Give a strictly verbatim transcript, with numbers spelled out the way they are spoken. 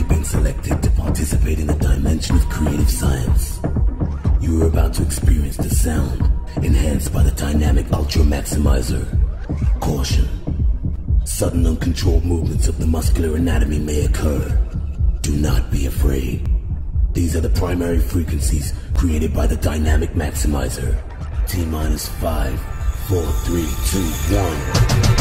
You've been selected to participate in the dimension of creative science. You are about to experience the sound enhanced by the dynamic Ultra Maximizer. Caution. Sudden uncontrolled movements of the muscular anatomy may occur. Do not be afraid. These are the primary frequencies created by the Dynamic Maximizer. T minus five, four, three, two, one.